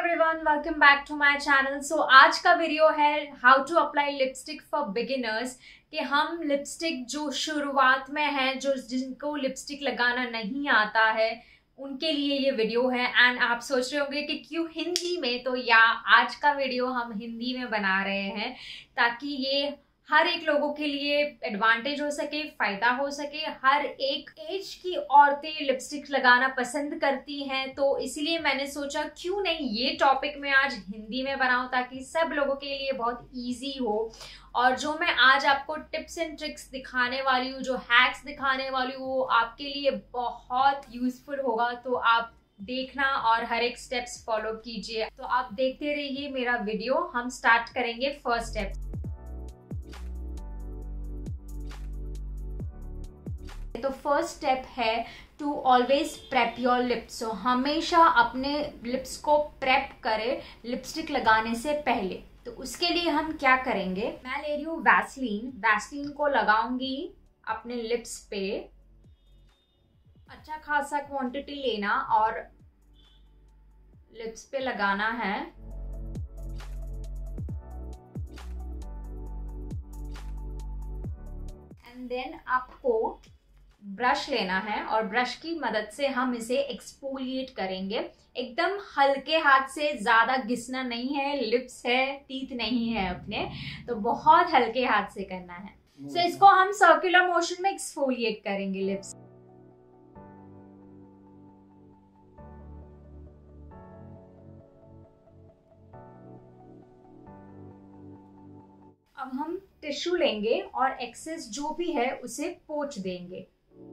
Everyone, welcome back to my channel. So आज का video है how to apply lipstick for beginners. कि हम लिपस्टिक जो शुरुआत में है, जो जिनको लिपस्टिक लगाना नहीं आता है, उनके लिए ये वीडियो है। एंड आप सोच रहे होंगे कि क्यों हिंदी में, तो या आज का वीडियो हम हिंदी में बना रहे हैं ताकि ये हर एक लोगों के लिए एडवांटेज हो सके, फायदा हो सके। हर एक एज की औरतें लिपस्टिक लगाना पसंद करती हैं, तो इसीलिए मैंने सोचा क्यों नहीं ये टॉपिक मैं आज हिंदी में बनाऊं ताकि सब लोगों के लिए बहुत इजी हो। और जो मैं आज आपको टिप्स एंड ट्रिक्स दिखाने वाली हूँ, जो हैक्स दिखाने वाली हूँ, वो आपके लिए बहुत यूजफुल होगा। तो आप देखना और हर एक स्टेप्स फॉलो कीजिए। तो आप देखते रहिए मेरा वीडियो। हम स्टार्ट करेंगे फर्स्ट स्टेप। तो फर्स्ट स्टेप है to always prep your lips. So हमेशा अपने लिप्स को प्रेप करें लिपस्टिक लगाने से पहले। तो उसके लिए हम क्या करेंगे, मैं ले रही हूँ वैसलीन को लगाऊंगी अपने लिप्स पे। अच्छा खासा क्वांटिटी लेना और लिप्स पे लगाना है। एंड देन आपको ब्रश लेना है और ब्रश की मदद से हम इसे एक्सफोलिएट करेंगे। एकदम हल्के हाथ से, ज्यादा घिसना नहीं है, लिप्स है, टीथ नहीं है अपने, तो बहुत हल्के हाथ से करना है। सो इसको हम सर्कुलर मोशन में एक्सफोलिएट करेंगे लिप्स। अब हम टिश्यू लेंगे और एक्सेस जो भी है उसे पोंछ देंगे।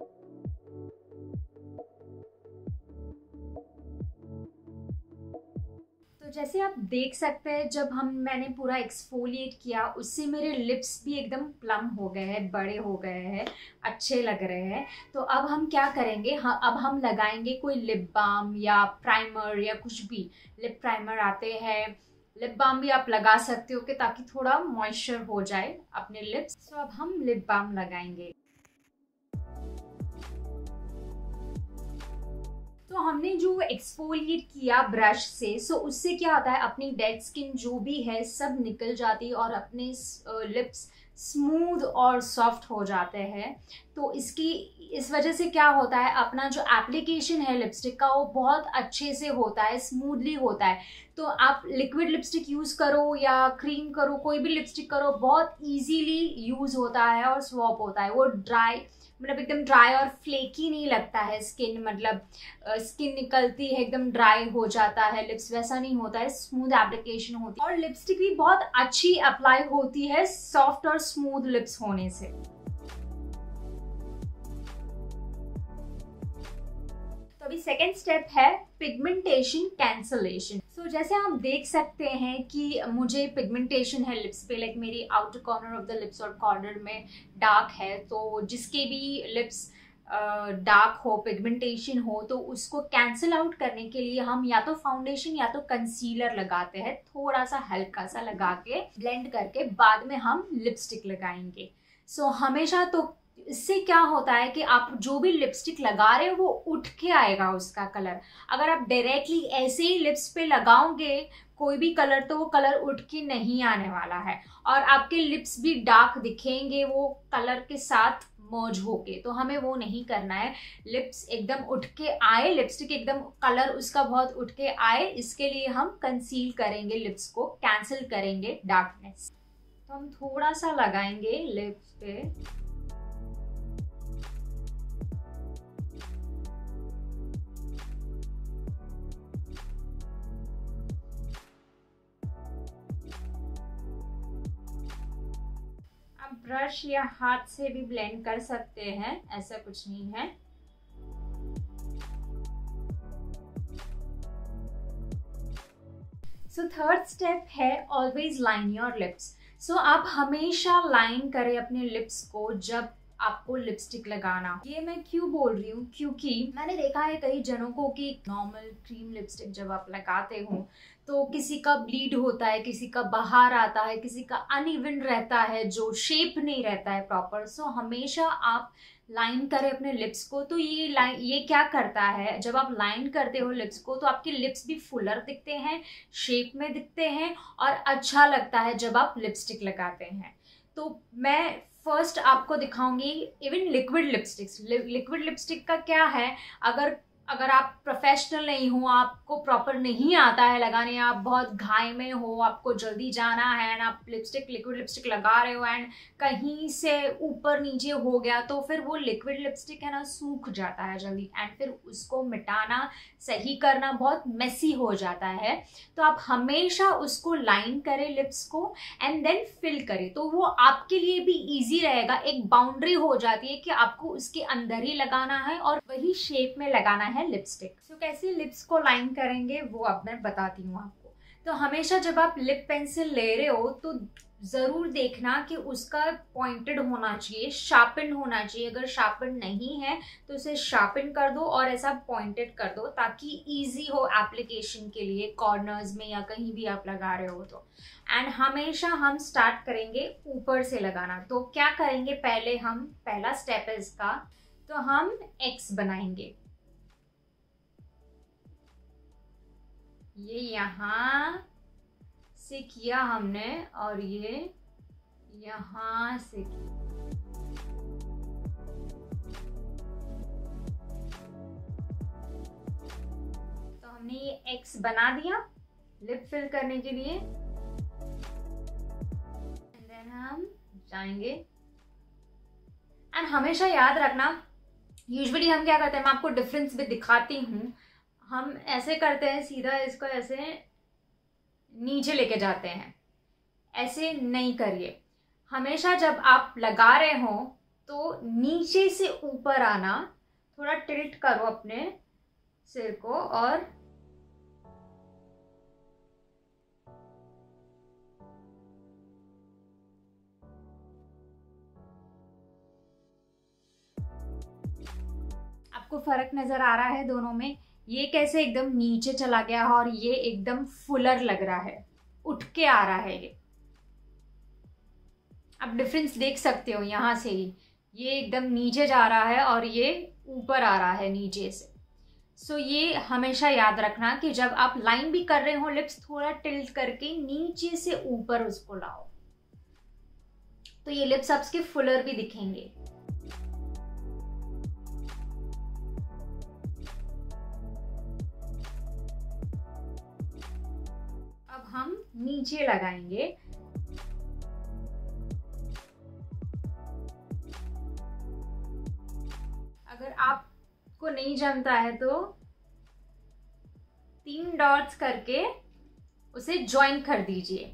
तो जैसे आप देख सकते हैं, जब मैंने पूरा एक्सफोलिएट किया, उससे मेरे लिप्स भी एकदम प्लम हो गए हैं, बड़े हो गए हैं, अच्छे लग रहे हैं। तो अब हम क्या करेंगे, अब हम लगाएंगे कोई लिप बाम या प्राइमर या कुछ भी। लिप प्राइमर आते हैं, लिप बाम भी आप लगा सकते हो कि ताकि थोड़ा मॉइस्चर हो जाए अपने लिप्स। तो अब हम लिप बाम लगाएंगे। तो हमने जो एक्सफोलिएट किया ब्रश से, सो उससे क्या होता है, अपनी डेड स्किन जो भी है सब निकल जाती है और अपने लिप्स स्मूथ और सॉफ्ट हो जाते हैं। तो इस वजह से क्या होता है, अपना जो एप्लीकेशन है लिपस्टिक का वो बहुत अच्छे से होता है, स्मूथली होता है। तो आप लिक्विड लिपस्टिक यूज करो या क्रीम करो, कोई भी लिपस्टिक करो, बहुत इजीली यूज होता है और स्वॉप होता है। वो मतलब एकदम ड्राई और फ्लेकी नहीं लगता है स्किन, मतलब स्किन निकलती है, एकदम ड्राई हो जाता है लिप्स, वैसा नहीं होता है। स्मूथ एप्लीकेशन होती है और लिपस्टिक भी बहुत अच्छी अप्लाई होती है सॉफ्ट और स्मूथ लिप्स होने से। तो अभी सेकेंड स्टेप है पिगमेंटेशन कैंसलेशन। सो जैसे आप देख सकते हैं कि मुझे पिगमेंटेशन है लिप्स पे, लाइक मेरी outer corner of the lips और कॉर्नर में डार्क है। तो जिसके भी लिप्स डार्क हो, पिगमेंटेशन हो, तो उसको कैंसिल आउट करने के लिए हम या तो फाउंडेशन या तो कंसीलर लगाते हैं। थोड़ा सा हल्का सा लगा के ब्लेंड करके बाद में हम लिपस्टिक लगाएंगे। सो हमेशा तो इससे क्या होता है कि आप जो भी लिपस्टिक लगा रहे हो वो उठ के आएगा उसका कलर। अगर आप डायरेक्टली ऐसे ही लिप्स पे लगाओगे कोई भी कलर, तो वो कलर उठ के नहीं आने वाला है और आपके लिप्स भी डार्क दिखेंगे वो कलर के साथ मर्ज होके। तो हमें वो नहीं करना है। लिप्स एकदम उठ के आए, लिपस्टिक एकदम कलर उसका बहुत उठ के आए, इसके लिए हम कंसील करेंगे, लिप्स को कैंसिल करेंगे डार्कनेस। तो हम थोड़ा सा लगाएंगे लिप्स पे। ब्रश या हाथ से भी ब्लेंड कर सकते हैं, ऐसा कुछ नहीं है। सो थर्ड स्टेप है always line your lips. So आप हमेशा लाइन करें अपने लिप्स को जब आपको लिपस्टिक लगाना। ये मैं क्यों बोल रही हूँ, क्योंकि मैंने देखा है कई जनों को कि नॉर्मल क्रीम लिपस्टिक जब आप लगाते हो तो किसी का ब्लीड होता है, किसी का बाहर आता है, किसी का अनइवन रहता है, जो शेप नहीं रहता है प्रॉपर। सो हमेशा आप लाइन करें अपने लिप्स को। तो ये क्या करता है, जब आप लाइन करते हो लिप्स को तो आपके लिप्स भी फुलर दिखते हैं, शेप में दिखते हैं और अच्छा लगता है जब आप लिपस्टिक लगाते हैं। तो मैं फर्स्ट आपको दिखाऊंगी even liquid lipsticks. Liquid lipstick का क्या है, अगर आप प्रोफेशनल नहीं हो, आपको प्रॉपर नहीं आता है लगाने, आप बहुत घाई में हो, आपको जल्दी जाना है एंड आप लिक्विड लिपस्टिक लगा रहे हो एंड कहीं से ऊपर नीचे हो गया, तो फिर वो लिक्विड लिपस्टिक है ना सूख जाता है जल्दी एंड फिर उसको मिटाना, सही करना बहुत मेसी हो जाता है। तो आप हमेशा उसको लाइन करें लिप्स को एंड देन फिल करें, तो वो आपके लिए भी ईजी रहेगा। एक बाउंड्री हो जाती है कि आपको उसके अंदर ही लगाना है और वही शेप में लगाना है लिपस्टिक। तो कैसे लिप्स को लाइन करेंगे वो अब मैं बताती हूँ आपको। तो हमेशा जब आप लिप पेंसिल ले रहे हो तो ज़रूर देखना कि उसका पॉइंटेड होना चाहिए, शार्पन होना चाहिए। अगर शार्पन नहीं है तो उसे शार्पन कर दो और ऐसा पॉइंटेड कर दो ताकि इजी हो एप्लीकेशन के लिए, कॉर्नर्स में या कहीं भी आप लगा रहे हो तो। एंड हमेशा हम स्टार्ट करेंगे ऊपर से लगाना। तो क्या करेंगे, पहला स्टेप है इसका, तो हम एक्स बनाएंगे। ये यहाँ से किया हमने और ये यहाँ से किया। तो हमने ये एक्स बना दिया लिप फिल करने के लिए। एंड देन हम जाएंगे एंड हमेशा याद रखना, यूजुअली हम क्या करते हैं, मैं आपको डिफरेंस भी दिखाती हूँ। हम ऐसे करते हैं, सीधा इसको ऐसे नीचे लेके जाते हैं, ऐसे नहीं करिए। हमेशा जब आप लगा रहे हो तो नीचे से ऊपर आना, थोड़ा टिल्ट करो अपने सिर को और आपको फर्क नजर आ रहा है दोनों में। ये कैसे एकदम नीचे चला गया और ये एकदम फुलर लग रहा है, उठ के आ रहा है। ये आप डिफरेंस देख सकते हो यहाँ से ही, ये एकदम नीचे जा रहा है और ये ऊपर आ रहा है नीचे से। सो ये हमेशा याद रखना कि जब आप लाइन भी कर रहे हो लिप्स थोड़ा टिल्ट करके नीचे से ऊपर उसको लाओ, तो ये लिप्स आपके फुलर भी दिखेंगे। हम नीचे लगाएंगे। अगर आपको नहीं जमता है तो 3 डॉट्स करके उसे ज्वाइन कर दीजिए।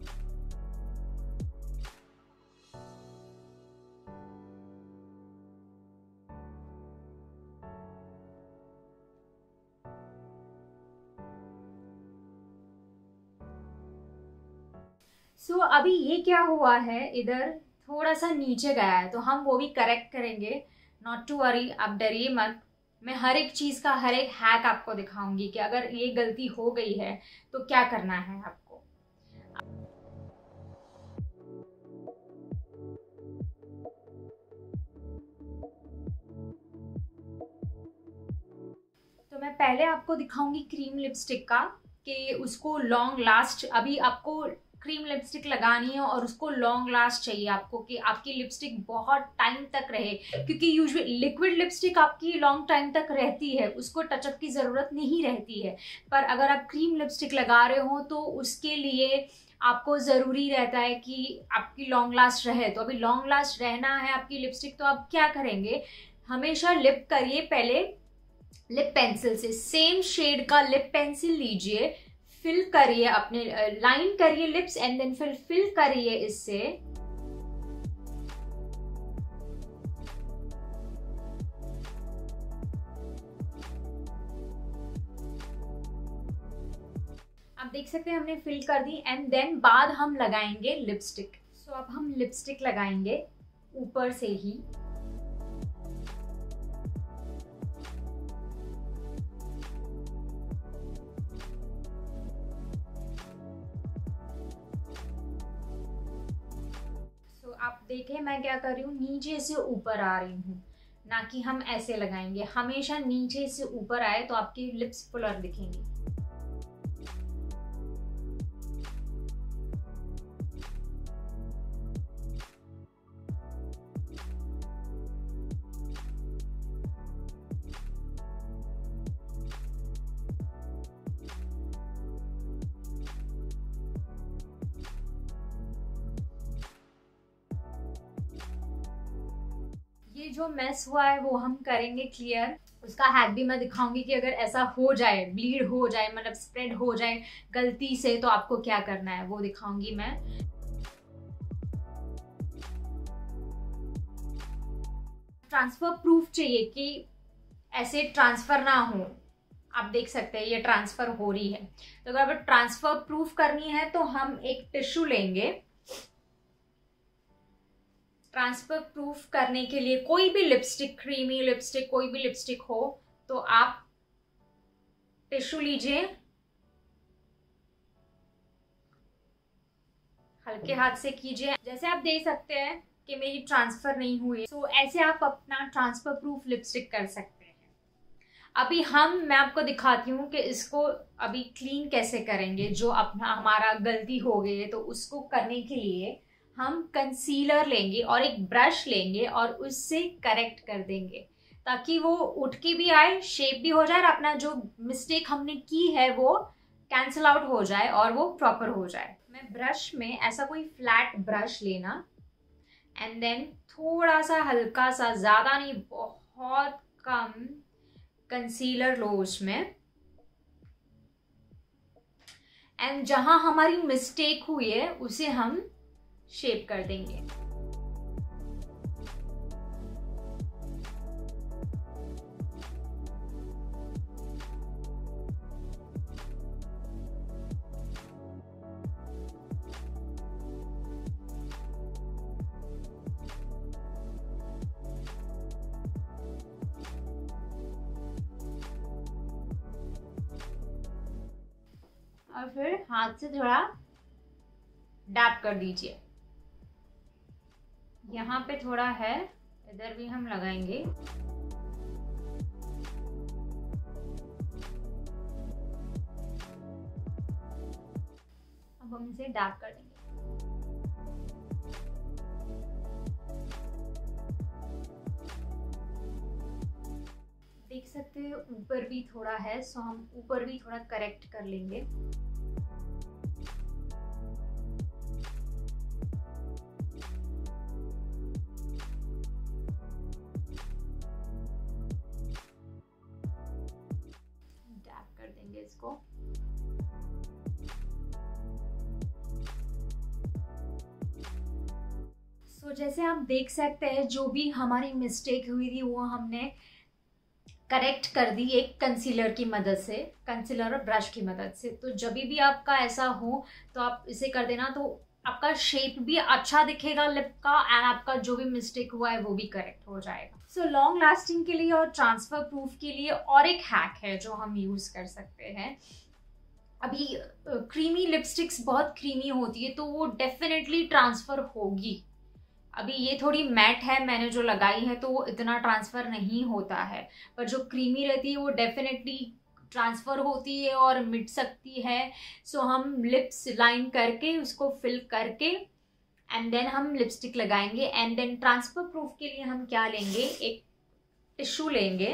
सो अभी ये क्या हुआ है, इधर थोड़ा सा नीचे गया है, तो हम वो भी करेक्ट करेंगे। नॉट टू वरी, आप डरिए मत। मैं हर एक चीज़ का हर एक हैक आपको दिखाऊंगी कि अगर ये गलती हो गई है तो क्या करना है आपको। तो मैं पहले आपको दिखाऊंगी क्रीम लिपस्टिक का कि उसको लॉन्ग लास्ट, अभी आपको क्रीम लिपस्टिक लगानी है और उसको लॉन्ग लास्ट चाहिए आपको कि आपकी लिपस्टिक बहुत टाइम तक रहे, क्योंकि यूजुअली लिक्विड लिपस्टिक आपकी लॉन्ग टाइम तक रहती है, उसको टचअप की ज़रूरत नहीं रहती है। पर अगर आप क्रीम लिपस्टिक लगा रहे हो तो उसके लिए आपको ज़रूरी रहता है कि आपकी लॉन्ग लास्ट रहे। तो अभी लॉन्ग लास्ट रहना है आपकी लिपस्टिक, तो आप क्या करेंगे, हमेशा लिप करिए पहले लिप पेंसिल से, सेम शेड का लिप पेंसिल लीजिए, फिल करिए अपने, लाइन करिए लिप्स एंड देन फिर फिल करिए इससे। आप देख सकते हैं हमने फिल कर दी एंड देन बाद हम लगाएंगे लिपस्टिक। सो अब हम लिपस्टिक लगाएंगे ऊपर से ही। आप देखें मैं क्या कर रही हूँ, नीचे से ऊपर आ रही हूँ, ना कि हम ऐसे लगाएंगे। हमेशा नीचे से ऊपर आए तो आपकी लिप्स फुलर दिखेंगी। ये जो मेस हुआ है वो हम करेंगे क्लियर। उसका हैक भी मैं दिखाऊंगी कि अगर ऐसा हो जाए, ब्लीड हो जाए, मतलब स्प्रेड हो जाए गलती से, तो आपको क्या करना है वो दिखाऊंगी मैं। ट्रांसफर प्रूफ चाहिए कि ऐसे ट्रांसफर ना हो। आप देख सकते हैं ये ट्रांसफर हो रही है। तो अगर ट्रांसफर प्रूफ करनी है तो हम एक टिश्यू लेंगे। ट्रांसफर प्रूफ करने के लिए कोई भी लिपस्टिक, क्रीमी लिपस्टिक, कोई भी लिपस्टिक हो तो आप टिश्यू लीजिए, हल्के हाथ से कीजिए। जैसे आप देख सकते हैं कि मेरी ट्रांसफर नहीं हुई, तो ऐसे आप अपना ट्रांसफर प्रूफ लिपस्टिक कर सकते हैं। अभी मैं आपको दिखाती हूँ कि इसको अभी क्लीन कैसे करेंगे। जो अपना हमारा गलती हो गई है तो उसको करने के लिए हम कंसीलर लेंगे और एक ब्रश लेंगे और उससे करेक्ट कर देंगे, ताकि वो उठ के भी आए, शेप भी हो जाए और अपना जो मिस्टेक हमने की है वो कैंसिल आउट हो जाए और वो प्रॉपर हो जाए। मैं ब्रश में ऐसा कोई फ्लैट ब्रश लेना एंड देन थोड़ा सा हल्का सा, ज़्यादा नहीं बहुत कम कंसीलर लो उसमें, एंड जहां हमारी मिस्टेक हुई है उसे हम शेप कर देंगे। और फिर हाथ से थोड़ा डैप कर दीजिए। यहाँ पे थोड़ा है, इधर भी हम लगाएंगे। अब हम इसे डैप कर देंगे। देख सकते हैं ऊपर भी थोड़ा है, सो हम ऊपर भी थोड़ा करेक्ट कर लेंगे। डैप कर देंगे इसको। सो जैसे आप देख सकते हैं जो भी हमारी मिस्टेक हुई थी वो हमने करेक्ट कर दी एक कंसीलर की मदद से, कंसीलर और ब्रश की मदद से। तो जब भी आपका ऐसा हो तो आप इसे कर देना, तो आपका शेप भी अच्छा दिखेगा लिप का, एंड आपका जो भी मिस्टेक हुआ है वो भी करेक्ट हो जाएगा। सो लॉन्ग लास्टिंग के लिए और ट्रांसफर प्रूफ के लिए और एक हैक है जो हम यूज कर सकते हैं। अभी क्रीमी लिपस्टिक्स बहुत क्रीमी होती है तो वो डेफिनेटली ट्रांसफर होगी। अभी ये थोड़ी मैट है, मैंने जो लगाई है तो वो इतना ट्रांसफ़र नहीं होता है, पर जो क्रीमी रहती है वो डेफिनेटली ट्रांसफ़र होती है और मिट सकती है। सो हम लिप्स लाइन करके उसको फिल करके एंड देन हम लिपस्टिक लगाएंगे। एंड देन ट्रांसफ़र प्रूफ के लिए हम क्या लेंगे, एक टिश्यू लेंगे,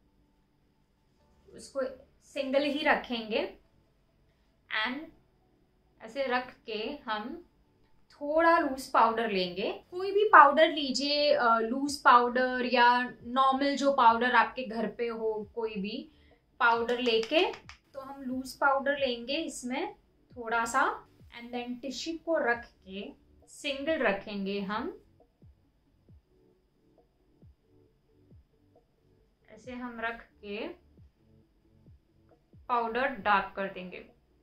उसको सिंगल ही रखेंगे एंड ऐसे रख के हम थोड़ा लूज पाउडर लेंगे। कोई भी पाउडर लीजिए, लूज पाउडर या नॉर्मल जो पाउडर आपके घर पे हो, कोई भी पाउडर लेके, तो हम लूज पाउडर लेंगे इसमें थोड़ा सा, एंड देन टिश्यू को रख के सिंगल रखेंगे हम, ऐसे हम रख के पाउडर डार्क कर देंगे।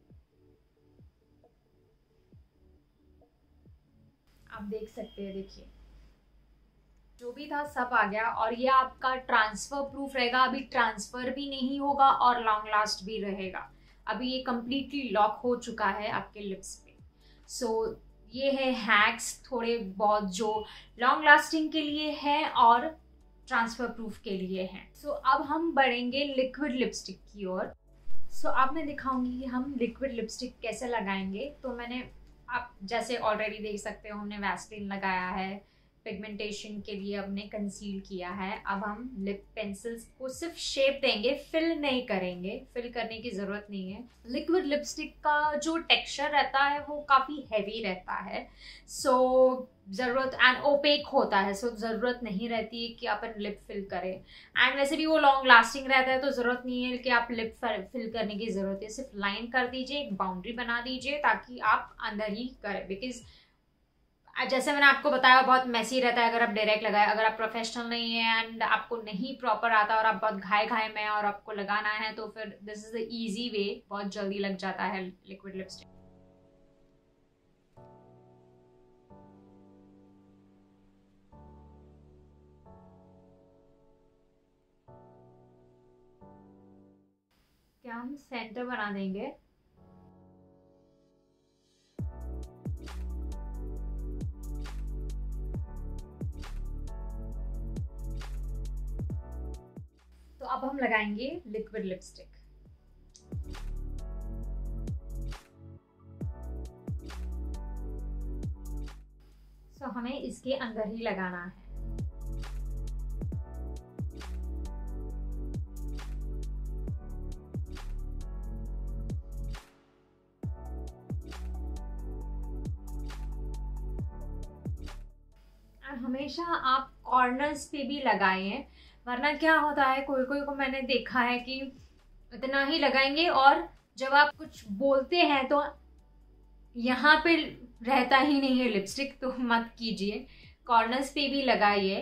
आप देख सकते हैं, देखिए जो भी था सब आ गया और ये आपका ट्रांसफर प्रूफ रहेगा। अभी ट्रांसफर भी नहीं होगा और लॉन्ग लास्ट भी रहेगा। अभी ये कम्प्लीटली लॉक हो चुका है आपके लिप्स पे। सो ये है हैक्स थोड़े बहुत जो लॉन्ग लास्टिंग के लिए है और ट्रांसफर प्रूफ के लिए हैं। सो अब हम बढ़ेंगे लिक्विड लिपस्टिक की ओर। सो अब मैं दिखाऊंगी कि हम लिक्विड लिपस्टिक कैसे लगाएंगे। तो मैंने, आप जैसे ऑलरेडी देख सकते हो, हमने वैसलीन लगाया है, पिगमेंटेशन के लिए हमने कंसील किया है। अब हम लिप पेंसिल्स को सिर्फ शेप देंगे, फिल नहीं करेंगे, फिल करने की ज़रूरत नहीं है। लिक्विड लिपस्टिक का जो टेक्सचर रहता है वो काफ़ी हैवी रहता है, सो ज़रूरत एंड ओपेक होता है, सो ज़रूरत नहीं रहती है कि अपन लिप फिल करें। एंड वैसे भी वो लॉन्ग लास्टिंग रहता है, तो ज़रूरत नहीं है कि आप लिप फिल करने की ज़रूरत है। सिर्फ लाइन कर दीजिए, एक बाउंड्री बना दीजिए ताकि आप अंदर ही करें। बिकॉज जैसे मैंने आपको बताया बहुत मेसी रहता है अगर आप डायरेक्ट लगाए। अगर आप प्रोफेशनल नहीं है एंड आपको नहीं प्रॉपर आता और आप बहुत घाय घाय में और आपको लगाना है, तो फिर this is the easy way, बहुत जल्दी लग जाता है लिक्विड लिपस्टिक। क्या हम सेंटर बना देंगे। तो अब हम लगाएंगे लिक्विड लिपस्टिक। सो हमें इसके अंदर ही लगाना है। और हमेशा आप कॉर्नर्स पे भी लगाएं, वरना क्या होता है, कोई कोई को मैंने देखा है कि इतना ही लगाएंगे और जब आप कुछ बोलते हैं तो यहाँ पे रहता ही नहीं है लिपस्टिक। तो मत कीजिए, कॉर्नर्स पे भी लगाइए।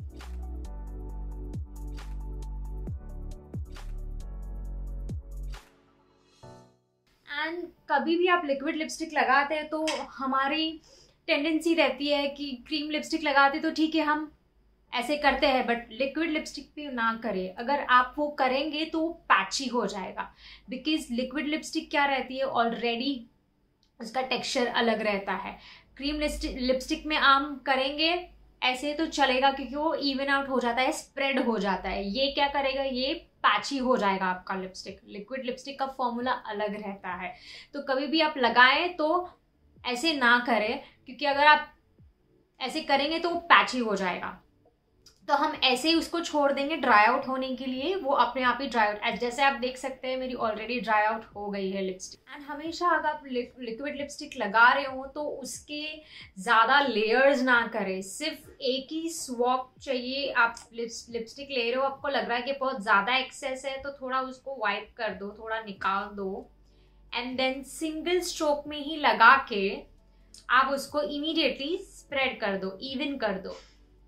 एंड कभी भी आप लिक्विड लिपस्टिक लगाते हैं तो हमारी टेंडेंसी रहती है कि क्रीम लिपस्टिक लगाते तो ठीक है, हम ऐसे करते हैं, बट लिक्विड लिपस्टिक पे ना करें। अगर आप वो करेंगे तो पैची हो जाएगा। बिकॉज लिक्विड लिपस्टिक क्या रहती है, ऑलरेडी उसका टेक्सचर अलग रहता है। क्रीम लिपस्टिक में हम करेंगे ऐसे तो चलेगा क्योंकि वो इवन आउट हो जाता है, स्प्रेड हो जाता है। ये क्या करेगा, ये पैची हो जाएगा आपका लिपस्टिक। लिक्विड लिपस्टिक का फॉर्मूला अलग रहता है। तो कभी भी आप लगाएं तो ऐसे ना करें, क्योंकि अगर आप ऐसे करेंगे तो वो पैची हो जाएगा। तो हम ऐसे ही उसको छोड़ देंगे ड्राई आउट होने के लिए, वो अपने आप ही ड्राई आउट, जैसे आप देख सकते हैं मेरी ऑलरेडी ड्राई आउट हो गई है लिपस्टिक। एंड हमेशा अगर आप लिक्विड लिपस्टिक लगा रहे हो तो उसके ज़्यादा लेयर्स ना करें, सिर्फ एक ही स्वॉप चाहिए। आप लिपस्टिक ले रहे हो, आपको लग रहा है कि बहुत ज़्यादा एक्सेस है, तो थोड़ा उसको वाइप कर दो, थोड़ा निकाल दो, एंड देन सिंगल स्ट्रोक में ही लगा के आप उसको इमीडिएटली स्प्रेड कर दो, इवन कर दो,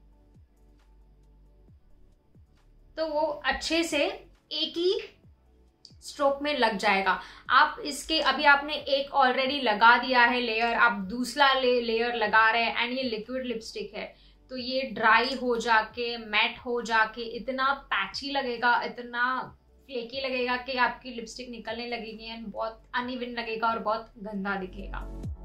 तो वो अच्छे से एक ही स्ट्रोक में लग जाएगा। आप इसके अभी आपने एक ऑलरेडी लगा दिया है लेयर, आप दूसरा लेयर लगा रहे हैं, एंड ये लिक्विड लिपस्टिक है तो ये ड्राई हो जाके मैट हो जाके इतना पैची लगेगा, इतना फ्लेकी लगेगा कि आपकी लिपस्टिक निकलने लगेगी एंड बहुत अनइवन लगेगा और बहुत गंदा दिखेगा।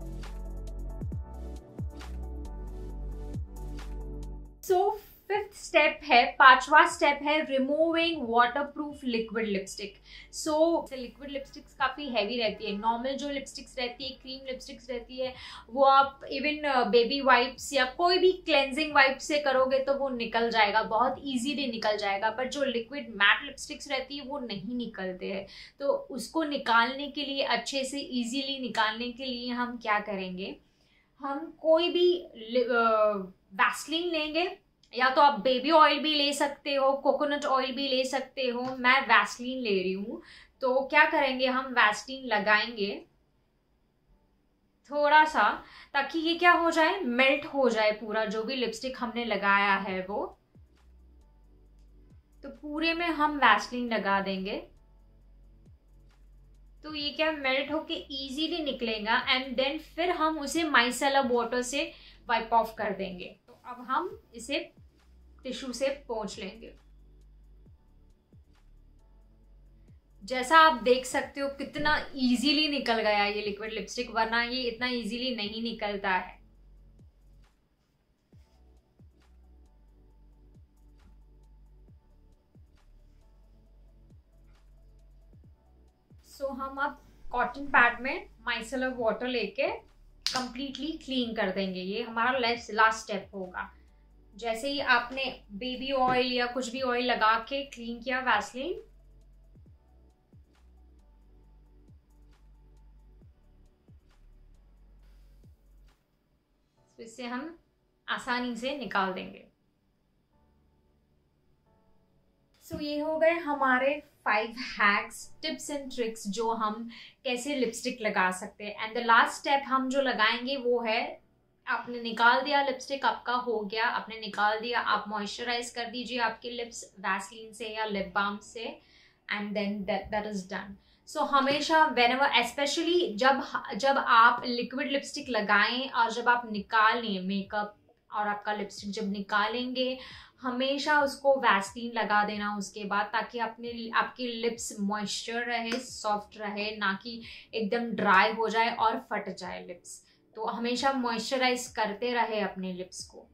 सो फिफ्थ स्टेप है, पांचवा स्टेप है removing waterproof liquid lipstick. So liquid lipsticks काफ़ी हैवी रहती है। नॉर्मल जो लिपस्टिक्स रहती है, क्रीम लिपस्टिक्स रहती है, वो आप इवन बेबी वाइप्स या कोई भी क्लेंजिंग वाइप से करोगे तो वो निकल जाएगा, बहुत इजीली निकल जाएगा। पर जो लिक्विड मैट लिपस्टिक्स रहती है वो नहीं निकलते हैं। तो उसको निकालने के लिए, अच्छे से इजीली निकालने के लिए हम क्या करेंगे, हम कोई भी वैसलीन लेंगे, या तो आप बेबी ऑयल भी ले सकते हो, कोकोनट ऑयल भी ले सकते हो। मैं वैसलीन ले रही हूँ, तो क्या करेंगे, हम वैसलीन लगाएंगे थोड़ा सा, ताकि ये क्या हो जाए, मेल्ट हो जाए पूरा जो भी लिपस्टिक हमने लगाया है वो। तो पूरे में हम वैसलीन लगा देंगे तो ये क्या मेल्ट होके इजीली निकलेगा, एंड देन फिर हम उसे माइसेलर वाटर से वाइप ऑफ कर देंगे। तो अब हम इसे टिश्यू से पोंछ लेंगे। जैसा आप देख सकते हो कितना इजीली निकल गया ये लिक्विड लिपस्टिक, वरना ये इतना इजीली नहीं निकलता है। सो हम अब कॉटन पैड में माइसेलर वाटर लेके कंप्लीटली क्लीन कर देंगे। ये हमारा लास्ट स्टेप होगा। जैसे ही आपने बेबी ऑयल या कुछ भी ऑयल लगा के क्लीन किया वैसलीन, इससे हम आसानी से निकाल देंगे। सो ये हो गए हमारे 5 हैक्स, टिप्स एंड ट्रिक्स जो हम कैसे लिपस्टिक लगा सकते हैं। एंड द लास्ट स्टेप हम जो लगाएंगे वो है, आपने निकाल दिया लिपस्टिक, आपका हो गया, आपने निकाल दिया, आप मॉइस्चराइज कर दीजिए आपके लिप्स वैसलीन से या लिप बाम से, and then that is done. So हमेशा व्हेनेवर, स्पेशली जब आप लिक्विड लिपस्टिक लगाएं और जब आप निकालें मेकअप और आपका लिपस्टिक जब निकालेंगे, हमेशा उसको वैसलीन लगा देना उसके बाद, ताकि आपके लिप्स मॉइस्चर रहे, सॉफ्ट रहे, ना कि एकदम ड्राई हो जाए और फट जाए लिप्स। तो हमेशा मॉइस्चराइज करते रहे अपने लिप्स को।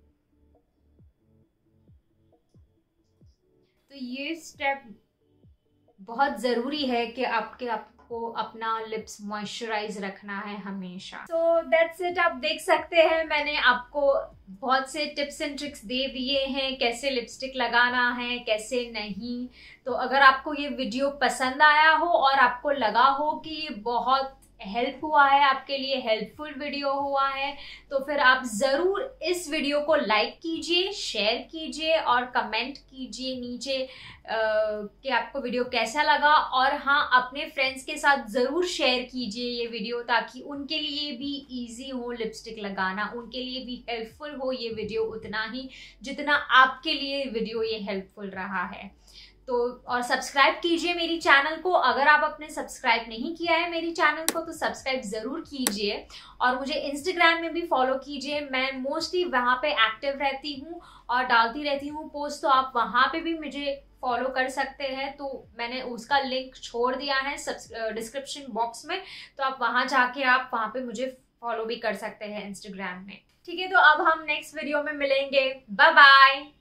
तो ये स्टेप बहुत ज़रूरी है कि आपको अपना लिप्स मॉइस्चराइज रखना है हमेशा। So that's it. आप देख सकते हैं मैंने आपको बहुत से टिप्स एंड ट्रिक्स दे दिए हैं कैसे लिपस्टिक लगाना है, कैसे नहीं। तो अगर आपको ये वीडियो पसंद आया हो और आपको लगा हो कि ये बहुत हेल्प हुआ है, आपके लिए हेल्पफुल वीडियो हुआ है, तो फिर आप ज़रूर इस वीडियो को लाइक कीजिए, शेयर कीजिए और कमेंट कीजिए नीचे कि आपको वीडियो कैसा लगा। और हाँ, अपने फ्रेंड्स के साथ ज़रूर शेयर कीजिए ये वीडियो, ताकि उनके लिए भी इजी हो लिपस्टिक लगाना, उनके लिए भी हेल्पफुल हो ये वीडियो उतना ही जितना आपके लिए वीडियो ये हेल्पफुल रहा है। तो और सब्सक्राइब कीजिए मेरी चैनल को। अगर आप अपने सब्सक्राइब नहीं किया है मेरी चैनल को तो सब्सक्राइब ज़रूर कीजिए। और मुझे इंस्टाग्राम में भी फॉलो कीजिए, मैं मोस्टली वहाँ पे एक्टिव रहती हूँ और डालती रहती हूँ पोस्ट, तो आप वहाँ पे भी मुझे फॉलो कर सकते हैं। तो मैंने उसका लिंक छोड़ दिया है डिस्क्रिप्शन बॉक्स में, तो आप वहाँ जाके आप वहाँ पे मुझे फॉलो भी कर सकते हैं इंस्टाग्राम में। ठीक है, तो अब हम नेक्स्ट वीडियो में मिलेंगे। Bye bye.